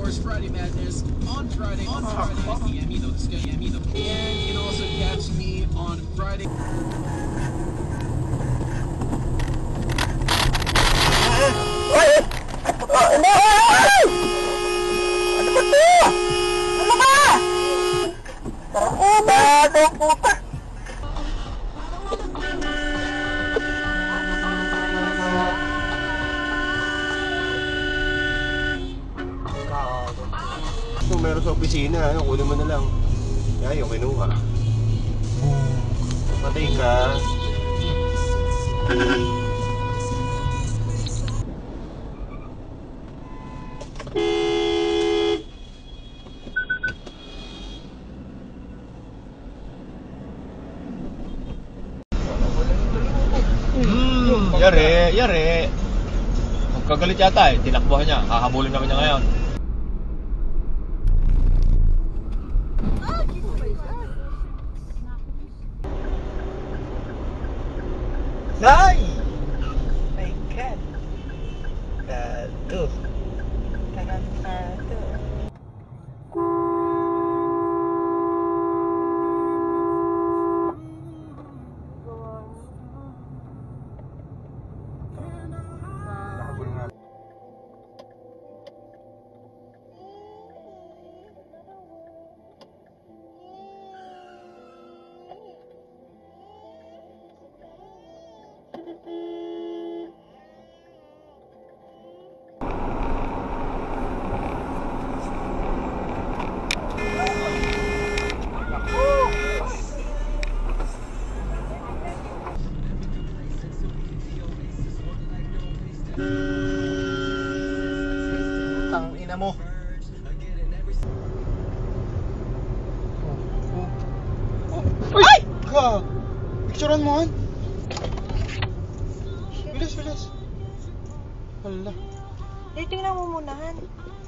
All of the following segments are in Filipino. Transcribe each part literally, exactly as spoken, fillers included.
course, Friday Madness on Friday, on Friday, Miami, though, this Miami, though. And you can also catch me on Friday. Kung meron sa opisina, ano, kunin mo na lang. Kaya yung kinuha. Patay ka. Hmm, yari, yari. Magkagalit yata eh, tinakbuhan niya. Hahabulin naman niya ngayon. Nay! My God! Tarantado. Tarantado. Tang ina mo. Ay! Ka! Picturean mo han. Bilis, bilis. Hala. Tingnan mo muna han.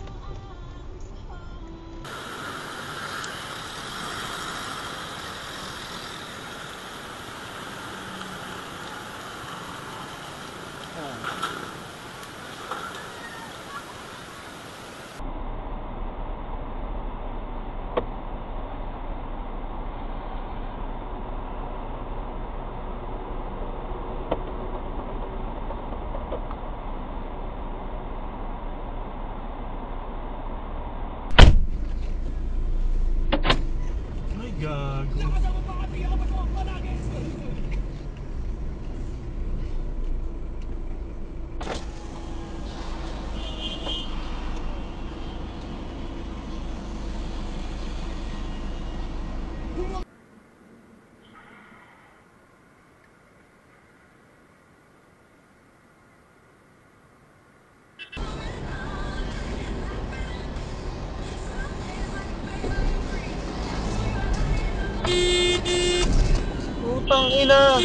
Gago. Putang ina.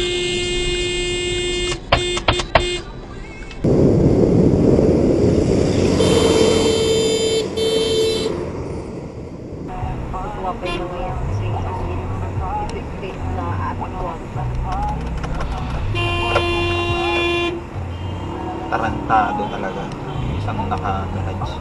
Tarantado talaga. Isang naka-garage.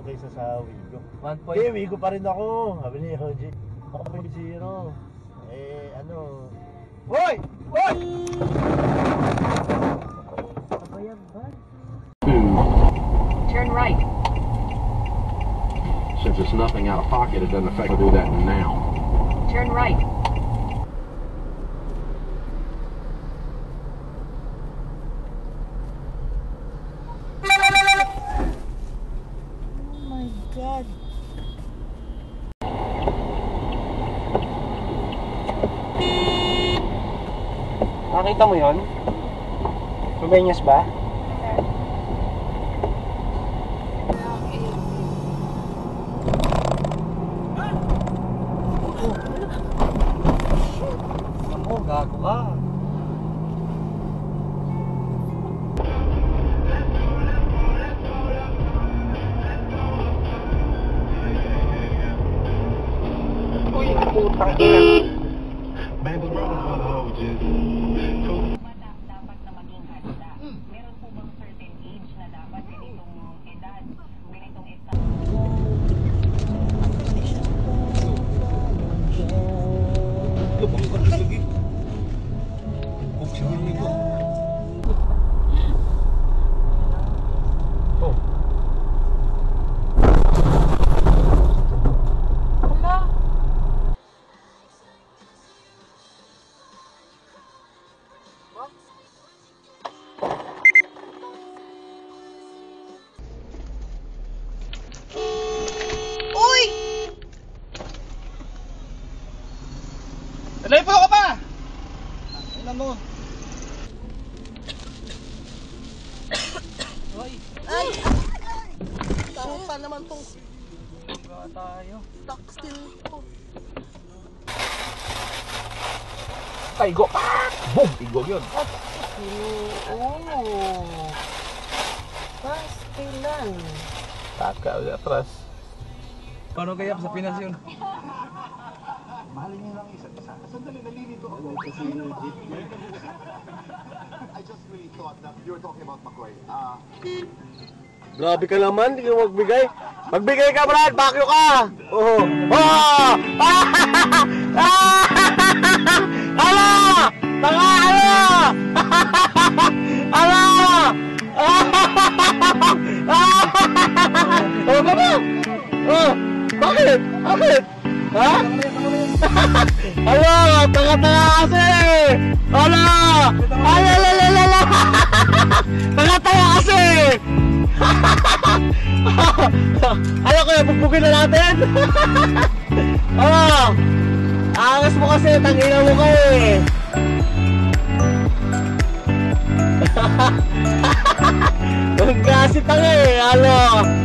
kaysa sa Wigo. one Hindi, point. Wigo pa rin ako. Sabi ni Hoji. one point zero. Eh, ano... Hoy! Hoy! Turn right. Since it's nothing out of pocket, it doesn't affect to do that now. Turn right. Oh my God. Nakita mo yun? Rubenyas ba? Ako, gago ka. Uy, putang ina. Dapat na maging handa. Meron po bang certain age na dapat ganitong edad, ganitong edad? Lubang ka na lagi. Huwag siya nito. Oh. Wala. Uy! Telepono ka pa! Ano mo? Ay! Tango pa naman tong Tayo. stock still ko. Kaigo. Boom! Igo yun. Oo. Pastilan. Taka, ulit atras. Paano kaya sa Pinas yun? Grabe ka naman, hindi ka magbigay. Magbigay ka, Brad! Bakyo ka! Oo. Oh! Ala! Tanga! Ala! Ala! Oh, baba! Oh! Bakit? Bakit? Ha? Ala! Tanga-tanga kasi! Ala! Ala! Ala! Ala! Tanga-tanga kasi! Alam ko yung bugbugin na natin. Oh, angas mo kasi, tangina mo ka eh. Ang gasit ang eh, ano.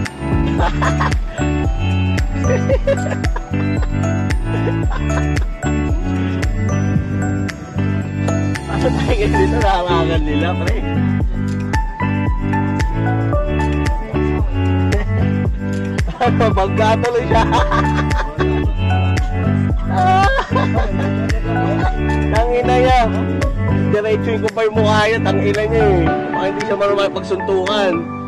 Ano tayo dito, nakakangan nila, pre. Bangga tuloy siya. Tangina niya. Diretsuin ko pa yung mukha niya. Tangina niya eh. Baka hindi siya marunong pagsuntukan.